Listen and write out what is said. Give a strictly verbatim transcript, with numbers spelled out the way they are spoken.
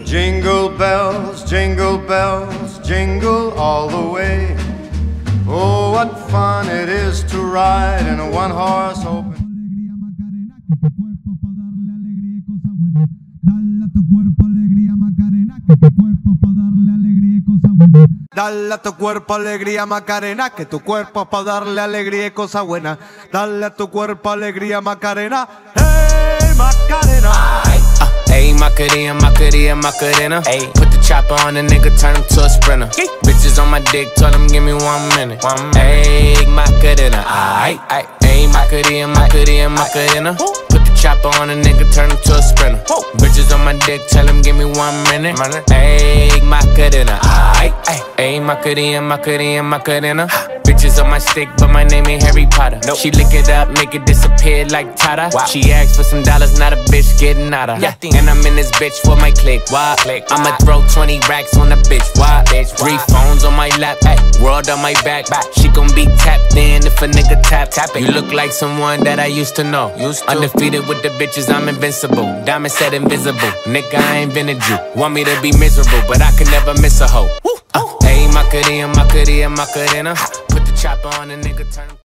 Jingle bells, jingle bells, jingle all the way. Oh, what fun it is to ride in a one-horse open. Dale a tu cuerpo alegría Macarena, que tu cuerpo es para darle alegría y cosa buena. Dale a tu cuerpo alegría Macarena, hey Macarena. Ayy, Macarena, Macarena, Macarena. Ayy, put the chopper on the nigga, turn him to a sprinter. Yee. Bitches on my dick, tell him give me one minute. One minute. Ayy, Macarena, ayy, ayy. Ayy, Macarena, Macarena, Macarena. Put the chopper on a nigga, turn him to a sprinter. Woo. Bitches on my dick, tell him give me one minute. Ayy, Macarena, ayy, ayy. Ayy, Macarena, Macarena, Macarena. Bitches on my stick, but my name ain't Harry Potter. Nope. She lick it up, make it disappear like Tata. Wow. She asked for some dollars, not a bitch getting out of. Yeah. And I'm in this bitch for my click. Why? Click. I'ma throw twenty racks on a bitch. Why? Bitch. Three phones on my lap, ay. World on my back. back. She gon' be tapped in if a nigga tap. tap it. You look like someone that I used to know. Used to. Undefeated with the bitches, I'm invincible. Diamond said invisible. Nigga, I ain't been a Jew. Want me to be miserable, but I can never miss a hoe. Uh, Ayy, Macarena, Macarena, Macarena. Put the chopper on a nigga, turn